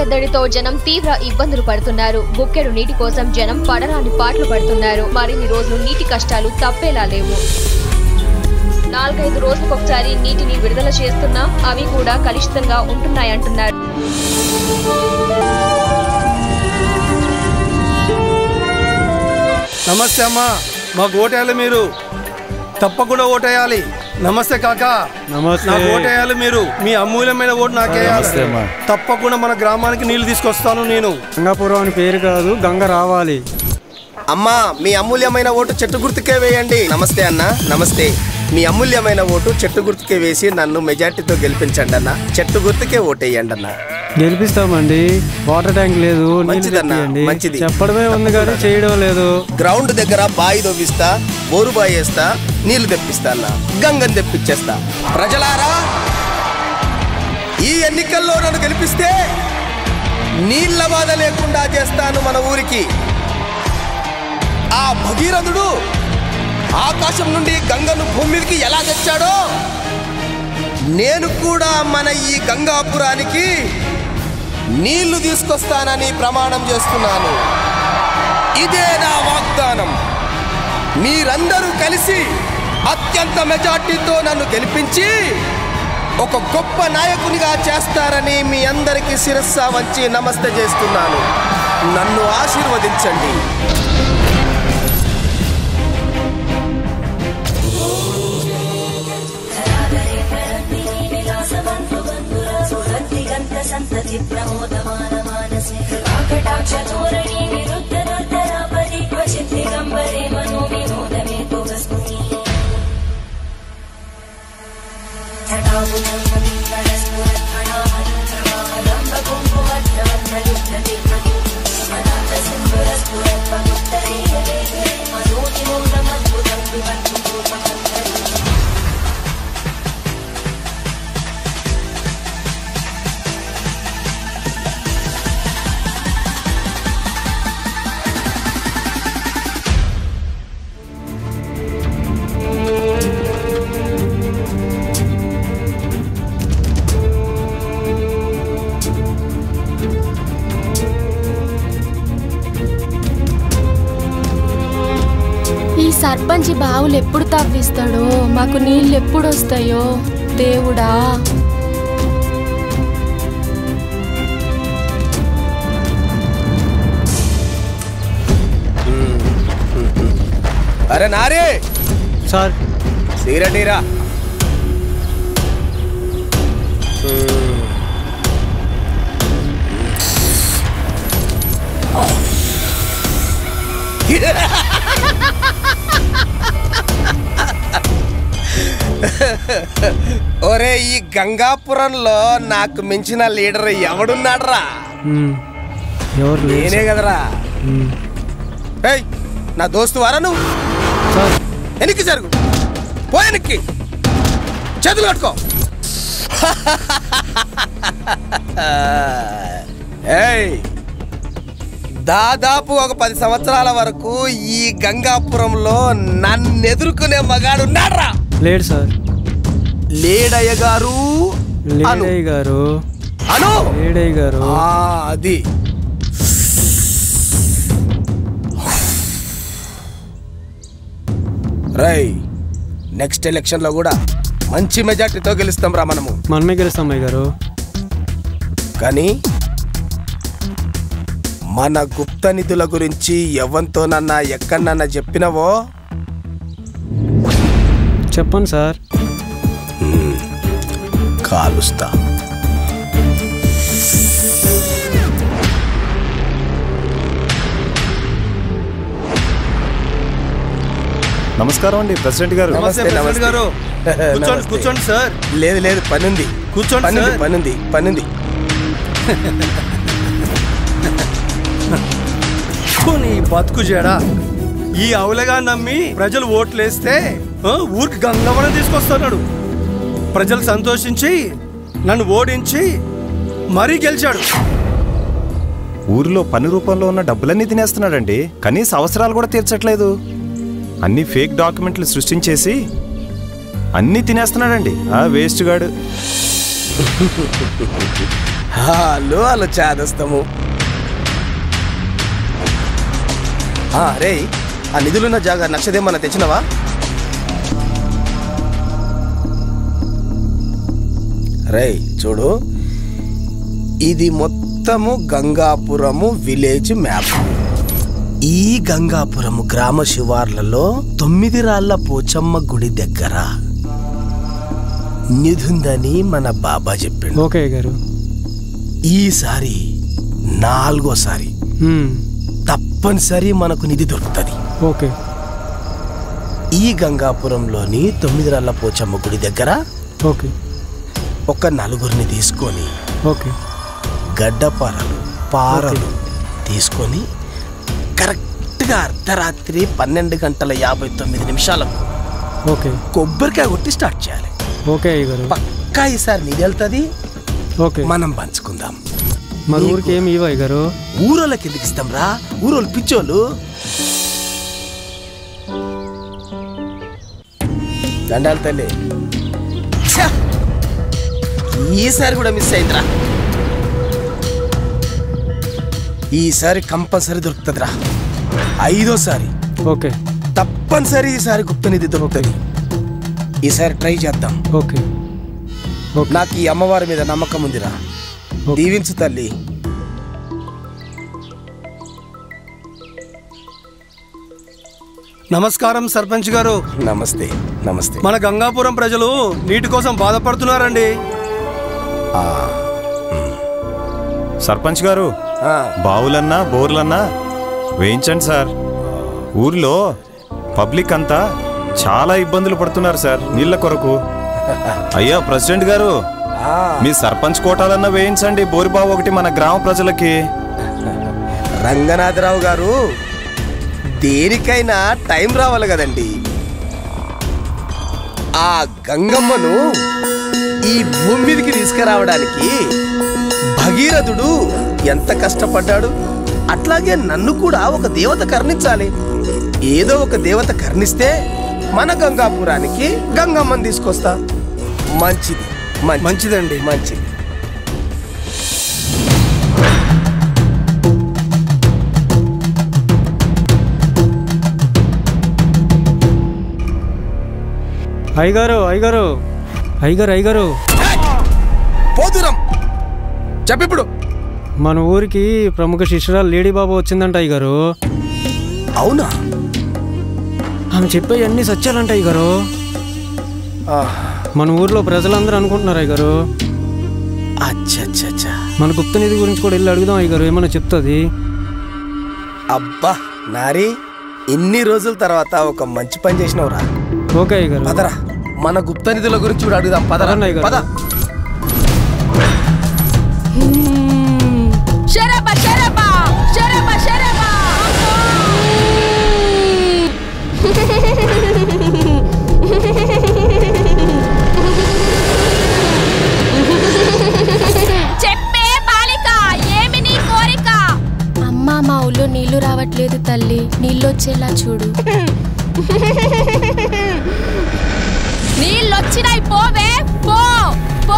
ఎద్దడితో జనం తీవ్ర ఇబ్బందులు పడుతున్నారు. బుక్కెడు నీటి కోసం జనం పడరాని పాటలు పడుతున్నారు. మరిన్ని రోజులు నీటి కష్టాలు తప్పేలా లేవు. 4-5 రోజులకొకసారి నీటిని విడుదల చేస్తున్నా అవి కూడా కలుషితంగా ఉంటున్నాయంటున్నారు. నమస్తే అమ్మా, మాకు ఓటేయాలి, మీరు తప్పకుండా ఓటేయాలి. నమస్తే కాకా, నాకు ఓటేయాలి, మీరు మీ అమూల్యమైన ఓటు నాకేయాలి. తప్పకుండా మన గ్రామానికి నీళ్లు తీసుకొస్తాను నేను. గంగాపురం అని పేరు కాదు, గంగ రావాలి. అమ్మా, మీ అమూల్యమైన ఓటు చెట్టు గుర్తుకే వేయండి. నమస్తే అన్న, నమస్తే. మీ అమూల్యమైన ఓటు చెట్టు గుర్తుకే వేసి నన్ను మెజార్టీతో గెలిపించండి అన్న. చెట్టు గుర్తుకే ఓటేయండి అన్న. గెలిపిస్తామండి. వాటర్ ట్యాంక్ లేదు, మంచిదన్న, మంచిది. చెప్పడమే ఉంది కానీ చేయడం లేదు. గ్రౌండ్ దగ్గర బాయి తవ్విస్తా, బోరు బాయి వేస్తా, నీళ్లు తెప్పిస్తా అన్న, గంగని తెప్పించేస్తా. ప్రజలారా, ఈ ఎన్నికల్లో నన్ను గెలిపిస్తే నీళ్ల బాధ లేకుండా చేస్తాను మన ఊరికి. ఆ భగీరథుడు ఆకాశం నుండి గంగను భూమి మీదకి ఎలా తెచ్చాడో నేను కూడా మన ఈ గంగాపురానికి నీళ్లు తీసుకొస్తానని ప్రమాణం చేస్తున్నాను. ఇదే నా వాగ్దానం. మీరందరూ కలిసి అత్యంత మెజార్టీతో నన్ను గెలిపించి ఒక గొప్ప నాయకునిగా చేస్తారని మీ అందరికీ శిరస్సు వంచి నమస్తే చేస్తున్నాను. నన్ను ఆశీర్వదించండి. సర్పంచ్ బావులు ఎప్పుడు తవ్విస్తాడో, మాకు నీళ్ళు ఎప్పుడు వస్తాయో దేవుడా. అరే నారే సార్, సీరడీరా. ఒరే, ఈ గంగాపురంలో నాకు మించిన లీడర్ ఎవడున్నాడరా? నేనే కదరా. నా దోస్తు వారా నువ్వు? ఎనికి జరుగు, పోయనికి చేతులు కట్టుకో. దాదాపు ఒక 10 సంవత్సరాల వరకు ఈ గంగాపురంలో నన్ను ఎదుర్కొనే మగాడున్నాడ్రా. లేడు సార్. లేడయ్య గారు, లేడయ్య గారు, అను లేడయ్య గారు. అది రై, నెక్స్ట్ ఎలక్షన్ లో కూడా మంచి మెజార్టీతో గెలుస్తాం రా. మనమే గెలుస్తాం అయ్య గారు. కానీ మన గుప్త నిధుల గురించి ఎవరితోనన్నా ఎక్కడన్నా చెప్పినవో చెప్పండి సార్. కాలుస్తా. నమస్కారం అండి ప్రెసిడెంట్ గారు. నమస్తే గారు. కూర్చోండి సార్. లేదు లేదు, పనుంది. కూర్చోండి. పనుంది. నీ బతుకు జడా. ఈ అవులగా నమ్మి ప్రజలు ఓట్లేస్తే ఊరికి గంగవరం తీసుకొస్తున్నాడు. ప్రజలు సంతోషించి నన్ను ఓడించి మరీ గెలిచాడు. ఊరిలో పని రూపంలో ఉన్న డబ్బులన్నీ తినేస్తున్నాడండి. కనీస అవసరాలు కూడా తీర్చట్లేదు. అన్ని ఫేక్ డాక్యుమెంట్లు సృష్టించేసి అన్నీ తినేస్తున్నాడండి ఆ వేస్ట్ గాడు. హలో చాదస్తము. రే ఆ నిధులున్న జాగా నక్షదేమన్నా తెచ్చినవా? రే చూడు, ఇది మొత్తము గంగాపురము విలేజ్ మ్యాప్. ఈ గంగాపురము గ్రామ శివార్లలో 9 రాళ్ల పోచమ్మ గుడి దగ్గర నిధుందని మన బాబా చెప్పిండు. ఓకే గారు. ఈసారి 4వసారి తప్పనిసరి మనకు నిధి దొరుకుతుంది. ఓకే. ఈ గంగాపురంలోని 9 రాళ్ల పోచమ్మ గుడి దగ్గర ఓకే ఒక 4గురిని తీసుకొని ఓకే గడ్డపారలు పారలు తీసుకొని కరెక్ట్గా అర్ధరాత్రి 12:59 ఓకే కొబ్బరికాయ కొట్టి స్టార్ట్ చేయాలి. ఓకే గారు. పక్కా ఈసారి నిధి వెళ్తుంది. ఓకే, మనం పంచుకుందాం. మన ఊరికి ఏమి ఇవ్వయి గారు? ఊరోళ్ళకి ఎందుకు ఇస్తాం రా, ఊరోళ్ళు పిచ్చోళ్ళు. దండాలు తల్లి. ఈసారి కూడా మిస్ అయిందిరా. ఈసారి కంపల్సరీ దొరుకుతుందిరా. 5వసారి ఓకే తప్పనిసరి ఈసారి గుప్త నిధి దొరుకుతుంది. ఈసారి ట్రై చేద్దాం. ఓకే. నాకు ఈ అమ్మవారి మీద నమ్మకం ఉందిరా. దీవించు తల్లి. నమస్కారం సర్పంచ్ గారు. నమస్తే. నమస్తే. మన గంగాపురం ప్రజలు నీటి కోసం బాధపడుతున్నారండి. సర్పంచ్ గారు, బావులన్నా బోర్లన్నా వేయించండి సార్. ఊర్లో పబ్లిక్ అంతా చాలా ఇబ్బందులు పడుతున్నారు సార్ నీళ్ల కొరకు. అయ్యా ప్రెసిడెంట్ గారు, మీ సర్పంచ్ కోటాలన్నా వేయించండి బోరిబావు ఒకటి మన గ్రామ ప్రజలకి. రంగనాథరావు గారు, దేనికైనా టైం రావాలి కదండి. ఆ గంగమ్మను ఈ భూమి మీదకి తీసుకురావడానికి భగీరథుడు ఎంత కష్టపడ్డాడు, అట్లాగే నన్ను కూడా ఒక దేవత కరుణించాలి. ఏదో ఒక దేవత కరుణిస్తే మన గంగాపురానికి గంగమ్మని తీసుకొస్తా. మంచిది. మంచిదండి. మంచిది. అయ్యగారు అయ్యగారు అయ్యగారు అయ్యగారు పోతురం చెప్పిప్పుడు. మన ఊరికి ప్రముఖ శిష్యురాలు లేడీ బాబు వచ్చిందంట అయ్యగారు. అవునా? ఆమె చెప్పే అన్ని సత్యాలంట అయ్యగారు. మన ఊర్లో ప్రజలందరూ అనుకుంటున్నారు అయ్యగారు. అచ్చచ్చచ్చా. మన గుప్త నిధి గురించి కూడా వెళ్ళి అడుగుదాం అయ్యగారు, ఏమన్నా చెప్తుంది. అబ్బా నారి, ఇన్ని రోజుల తర్వాత ఒక మంచి పని చేసినవురా. ఓకే అయ్యగారు. పదరా, మన గుప్త నిధుల గురించి కూడా అడుగుదాం. పదరా పద. చెప్పే బాలిక, ఏమి నీ కోరిక? అమ్మా, మా ఊళ్ళో నీళ్లు రావట్లేదు తల్లి, నీళ్ళు వచ్చేలా చూడు. నీళ్ళొచ్చినాయి, పోవే పో పో.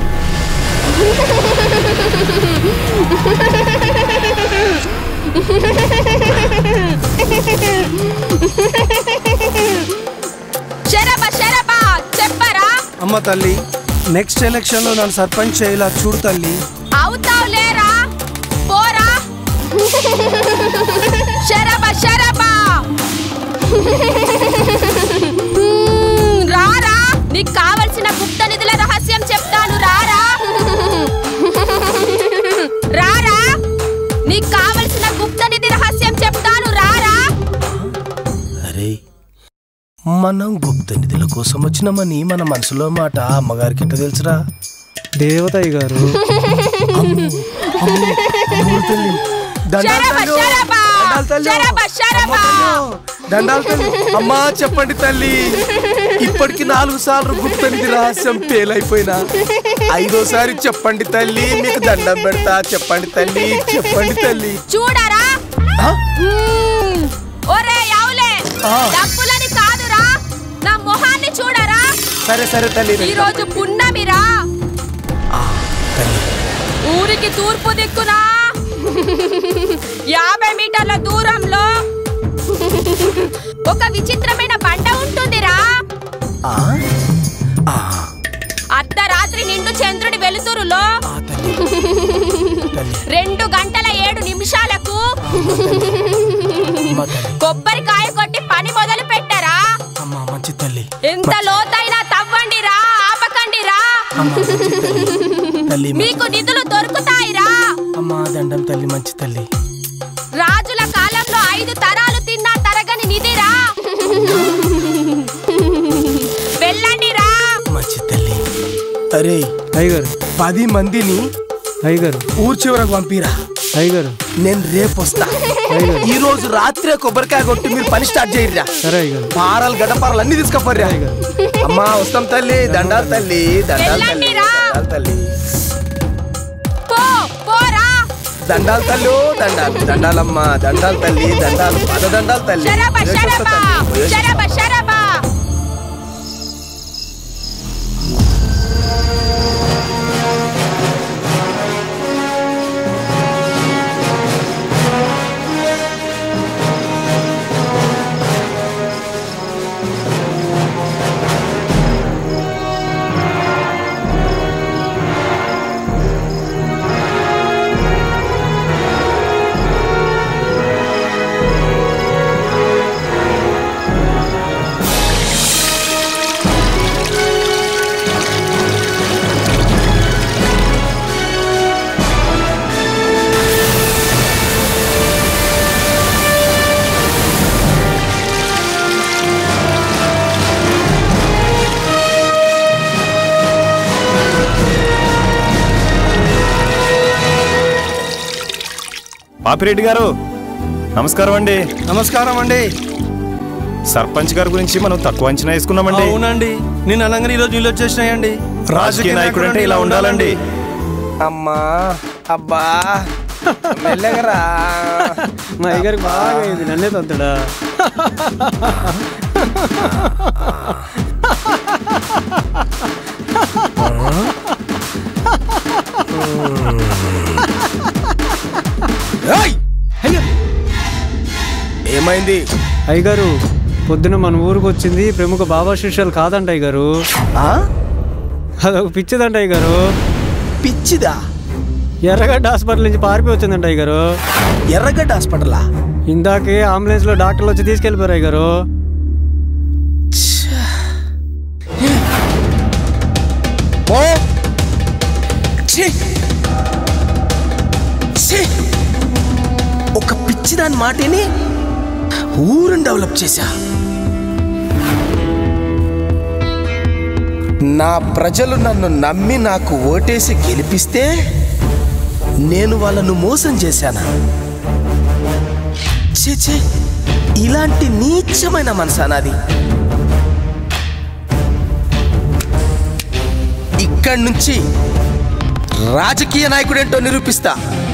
చెప్పరా అమ్మ తల్లి, నెక్స్ట్ ఎలక్షన్ లో నన్ను సర్పంచ్ చేయాల చూడు తల్లి. అవుతావు లేరా, పోరా. రారా, నీకు కావలసిన గుప్త నిధుల రహస్యం చెప్తాను. రారా రారా, నీకు కావలసిన గుప్త నిధి రహస్యం చెప్తాను. రారా. అరే, మనం గుప్త నిధుల కోసం వచ్చినామని మన మనసులో మాట అమ్మగారికి ఎట్లా తెలుసురా? దేవత అయ్యగారు. అమ్మా చెప్పండి తల్లి, ఇప్పటికి 4 సార్లు గుప్త నిధి రహస్యం పేలైపోయినా 5వసారి చెప్పండి తల్లి, మీకు దండం పెడతా. చెప్పండి తల్లి, చెప్పండి తల్లి. చూడరా, ఒరే యావులే, డబ్బులని కాదురా, నా మొహాన్ని చూడరా. సరే సరే తల్లి. ఈ రోజు పున్నమిరా. తల్లి ఊరికి తూర్పు దిక్కునా 50 మీటర్ల దూరంలో ఒక విచిత్రమైన బండ ఉంటుందిరా. అర్ధరాత్రి నిండు చంద్రుడి వెలుతురులో 2 గంటల 7 నిమిషాలకు కొబ్బరికాయ కొట్టి పని మొదలు పెట్టరా. ఎంత లోతైనా తవ్వండిరా, ఆపకండిరా. మీకు నిధులు దొరుకుతాయిరా. అమ్మా దండం తల్లి, మంచి తల్లి. రాజుల కాలంలో 5 తరాలు తిన్నా తరగని నిధిరా. వెళ్ళండిరా. మంచి తల్లి. అరే అయ్యగారు 10 మందిని అయ్యగారు ఊరు చివరకు పంపిరా. అయ్యగారు నేను రేపు వస్తా. ఈ రోజు రాత్రే కొబ్బరికాయ కొట్టి మీరు పని స్టార్ట్ చేయరా. సరే అయ్యగారు. పారాలు గడ్డపారాలు అన్ని తీసుకపోర్రా. అమ్మా వస్తాం తల్లి. దండాలు తల్లి, దండాలు తల్లి, వెళ్ళండిరా. దండాలు తల్లి. పోరా. దండాలు తల్లి, దండాలు దండాలమ్మా, దండాలు తల్లి, దండాలు, పదదండాలు తల్లి. శరభ శరభ శరభ శరభ. పాపిరెడ్డి గారు నమస్కారం అండి. నమస్కారం అండి. సర్పంచ్ గారి గురించి మనం తక్కువ అంచనా వేసుకున్నామండి. అవునండి, నేను అనగానే ఈరోజు నీళ్ళు వచ్చేసినాయండి. రాజకీయ నాయకుడు అంటే ఇలా ఉండాలండి. అమ్మా అబ్బా మెల్లగరా. మా అయ్యగారికి బాగా ఇది నన్నే తంతుడా. ఏమైంది అయ్యగారు? పొద్దున మన ఊరికి వచ్చింది ప్రముఖ బాబా శిష్యులు కాదంట అయ్యగారు. అదొక పిచ్చిదంట అయ్యగారు. పిచ్చిదా? ఎర్రగడ్డ హాస్పిటల్ నుంచి పారిపోయి వచ్చిందంట అయ్యగారు. ఎర్రగడ్డ హాస్పిటలా? ఇందాకే అంబులెన్స్ లో డాక్టర్లు వచ్చి తీసుకెళ్ళిపోయారు అయ్యగారు. ఒక పిచ్చిదాని మాటని ఊరిని డెవలప్ చేశా. నా ప్రజలు నన్ను నమ్మి నాకు ఓటేసి గెలిపిస్తే నేను వాళ్ళను మోసం చేశానా? ఛీ, ఇలాంటి నీచమైన మనసా నాది. ఇక్కడి నుంచి రాజకీయ నాయకుడేంటో నిరూపిస్తా.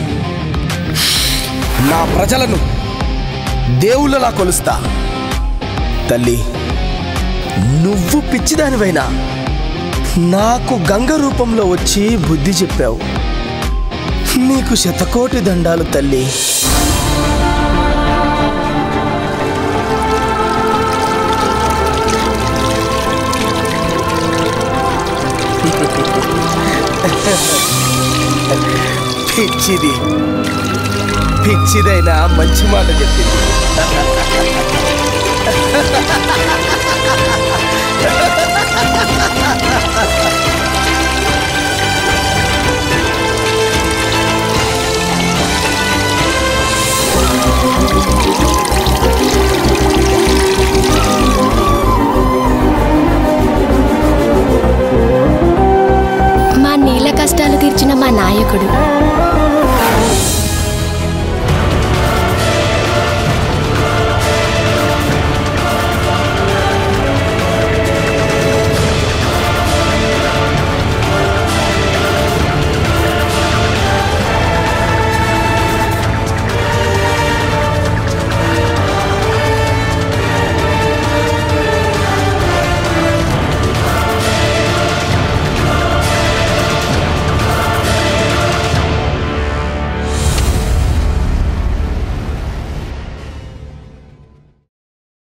నా ప్రజలను దేవుళ్ళలా కొలుస్తా. తల్లి, నువ్వు పిచ్చిదానివైనా నాకు గంగ రూపంలో వచ్చి బుద్ధి చెప్పావు. నీకు శతకోటి దండాలు తల్లి. పిచ్చిదైనా మంచి మాట చెప్పింది.